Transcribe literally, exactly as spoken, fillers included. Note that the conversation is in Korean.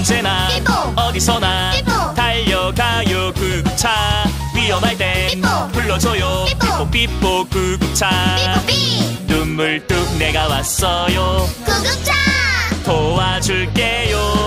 언제나 삐뽀 어디서나 삐뽀 달려가요 구급차. 위험할 땐 삐뽀 불러줘요. 삐뽀 삐뽀 구급차. 삐뽀삐 눈물 뚝 내가 왔어요. 구급차 도와줄게요.